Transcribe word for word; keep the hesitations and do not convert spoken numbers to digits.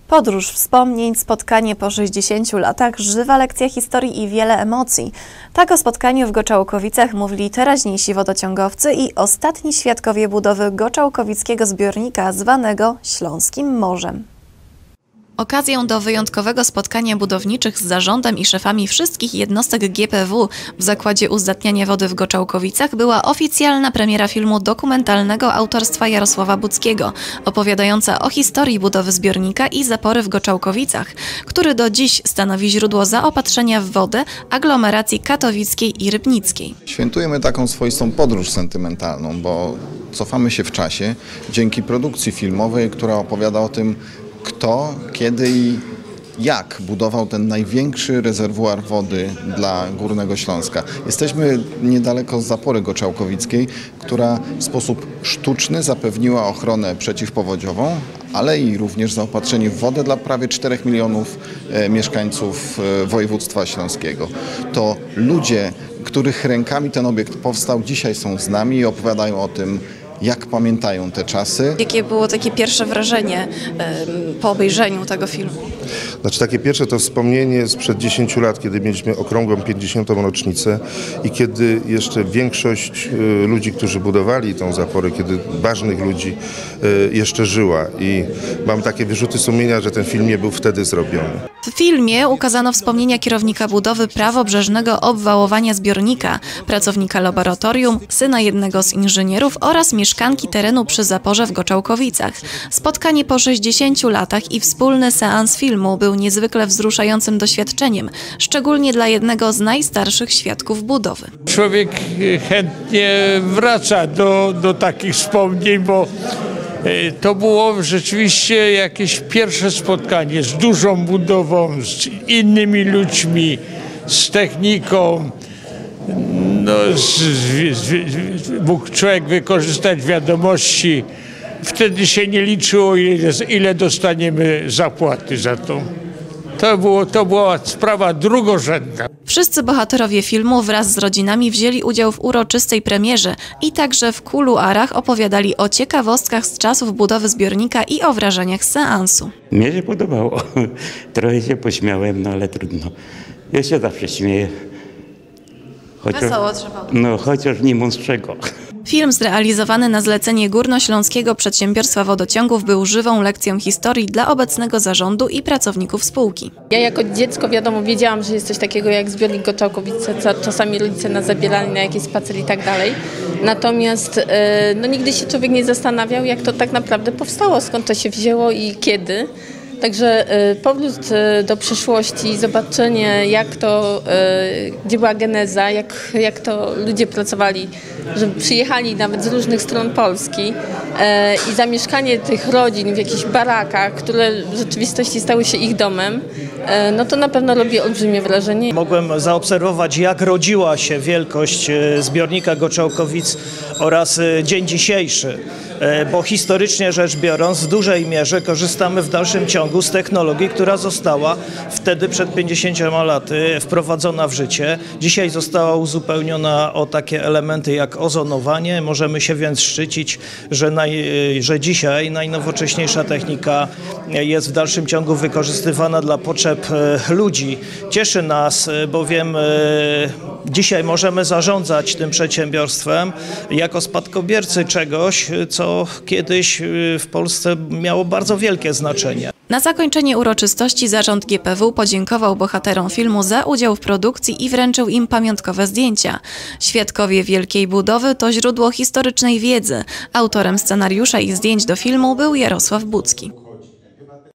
Podróż wspomnień, spotkanie po sześćdziesięciu latach, żywa lekcja historii i wiele emocji. Tak o spotkaniu w Goczałkowicach mówili teraźniejsi wodociągowcy i ostatni świadkowie budowy goczałkowickiego zbiornika zwanego Śląskim Morzem. Okazją do wyjątkowego spotkania budowniczych z zarządem i szefami wszystkich jednostek G P W w Zakładzie Uzdatniania Wody w Goczałkowicach była oficjalna premiera filmu dokumentalnego autorstwa Jarosława Budzkiego, opowiadająca o historii budowy zbiornika i zapory w Goczałkowicach, który do dziś stanowi źródło zaopatrzenia w wodę aglomeracji katowickiej i rybnickiej. Świętujemy taką swoistą podróż sentymentalną, bo cofamy się w czasie dzięki produkcji filmowej, która opowiada o tym, kto, kiedy i jak budował ten największy rezerwuar wody dla Górnego Śląska. Jesteśmy niedaleko zapory goczałkowickiej, która w sposób sztuczny zapewniła ochronę przeciwpowodziową, ale i również zaopatrzenie w wodę dla prawie czterech milionów mieszkańców województwa śląskiego. To ludzie, których rękami ten obiekt powstał, dzisiaj są z nami i opowiadają o tym, jak pamiętają te czasy. Jakie było takie pierwsze wrażenie po obejrzeniu tego filmu? Znaczy takie pierwsze to wspomnienie sprzed dziesięciu lat, kiedy mieliśmy okrągłą pięćdziesiątą rocznicę i kiedy jeszcze większość ludzi, którzy budowali tą zaporę, kiedy ważnych ludzi jeszcze żyła. I mam takie wyrzuty sumienia, że ten film nie był wtedy zrobiony. W filmie ukazano wspomnienia kierownika budowy prawobrzeżnego obwałowania zbiornika, pracownika laboratorium, syna jednego z inżynierów oraz mieszkanki terenu przy zaporze w Goczałkowicach. Spotkanie po sześćdziesięciu latach i wspólny seans filmu był niezwykle wzruszającym doświadczeniem, szczególnie dla jednego z najstarszych świadków budowy. Człowiek chętnie wraca do, do takich wspomnień, bo to było rzeczywiście jakieś pierwsze spotkanie z dużą budową, z innymi ludźmi, z techniką. No, z, z, z, mógł człowiek wykorzystać wiadomości. Wtedy się nie liczyło, ile, ile dostaniemy zapłaty za to. To, było, to była sprawa drugorzędna. Wszyscy bohaterowie filmu wraz z rodzinami wzięli udział w uroczystej premierze i także w kuluarach opowiadali o ciekawostkach z czasów budowy zbiornika i o wrażeniach z seansu. Mnie się podobało. Trochę się pośmiałem, no ale trudno. Ja się zawsze śmieję. Chociaż, Wesoło trzeba. No, chociaż nie mam z czego. Film zrealizowany na zlecenie Górnośląskiego Przedsiębiorstwa Wodociągów był żywą lekcją historii dla obecnego zarządu i pracowników spółki. Ja jako dziecko, wiadomo, wiedziałam, że jest coś takiego jak zbiornik Goczałkowice, czasami rodzice nas zabierali na jakieś spacery i tak dalej. Natomiast no, nigdy się człowiek nie zastanawiał, jak to tak naprawdę powstało, skąd to się wzięło i kiedy. Także powrót do przeszłości, zobaczenie jak to, gdzie była geneza, jak, jak to ludzie pracowali, że przyjechali nawet z różnych stron Polski i zamieszkanie tych rodzin w jakichś barakach, które w rzeczywistości stały się ich domem, no to na pewno robi olbrzymie wrażenie. Mogłem zaobserwować, jak rodziła się wielkość zbiornika Goczałkowic oraz dzień dzisiejszy, bo historycznie rzecz biorąc w dużej mierze korzystamy w dalszym ciągu z technologii, która została wtedy przed pięćdziesięcioma laty wprowadzona w życie. Dzisiaj została uzupełniona o takie elementy jak ozonowanie. Możemy się więc szczycić, że, naj, że dzisiaj najnowocześniejsza technika jest w dalszym ciągu wykorzystywana dla potrzeb ludzi. Cieszy nas, bowiem dzisiaj możemy zarządzać tym przedsiębiorstwem jako spadkobiercy czegoś, co kiedyś w Polsce miało bardzo wielkie znaczenie. Na zakończenie uroczystości zarząd G P W podziękował bohaterom filmu za udział w produkcji i wręczył im pamiątkowe zdjęcia. Świadkowie wielkiej budowy to źródło historycznej wiedzy. Autorem scenariusza i zdjęć do filmu był Jarosław Budzki.